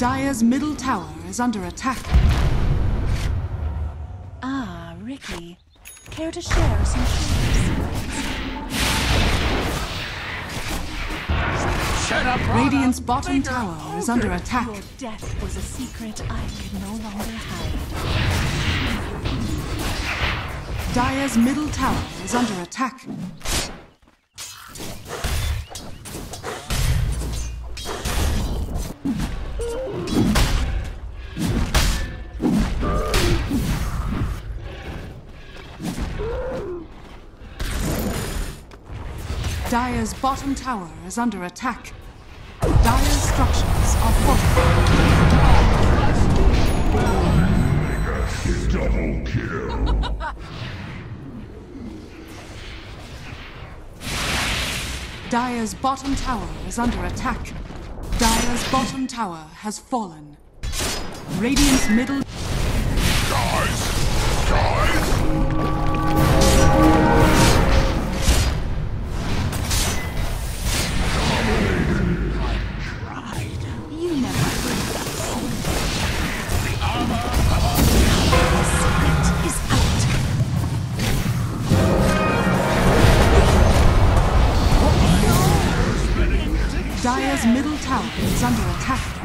Dire's middle tower is under attack. Ah, Ricky. Care to share some secrets? Shut up, Radiant's bottom tower is under attack. Your death was a secret I could no longer hide. Dire's middle tower is under attack. Dire's bottom tower is under attack. Dire's structures are fortified. Double kill. Dire's bottom tower is under attack. Dire's bottom tower has fallen. Radiant's middle... Guys! You never proved us. The secret is out. Dire's middle tower is under attack.